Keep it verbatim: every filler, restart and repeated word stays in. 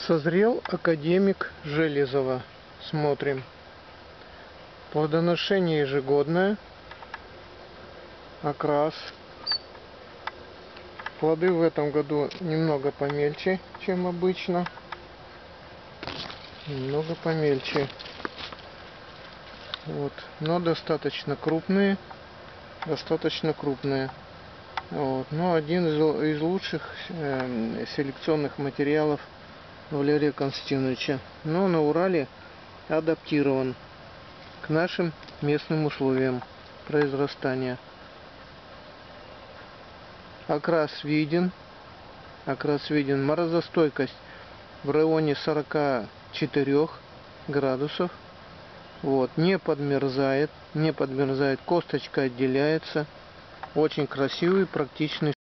Созрел академик Железова. Смотрим. Плодоношение ежегодное. Окрас. Плоды в этом году немного помельче, чем обычно. Немного помельче. Вот. Но достаточно крупные. Достаточно крупные. Вот. Но один из, из лучших э, селекционных материалов Валерия Константиновича. Но на Урале адаптирован к нашим местным условиям произрастания. Окрас виден. Окрас виден. Морозостойкость в районе сорока четырёх градусов. Вот. Не подмерзает. Не подмерзает. Косточка отделяется. Очень красивый, практичный.